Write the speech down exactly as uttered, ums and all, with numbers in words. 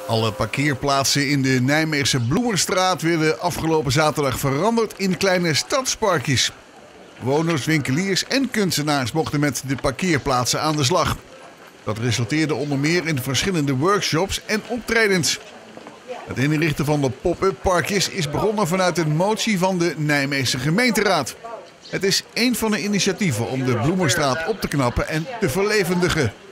Alle parkeerplaatsen in de Nijmeegse Bloemenstraat werden afgelopen zaterdag veranderd in kleine stadsparkjes. Bewoners, winkeliers en kunstenaars mochten met de parkeerplaatsen aan de slag. Dat resulteerde onder meer in verschillende workshops en optredens. Het inrichten van de pop-up parkjes is begonnen vanuit een motie van de Nijmeegse gemeenteraad. Het is een van de initiatieven om de Bloemenstraat op te knappen en te verlevendigen.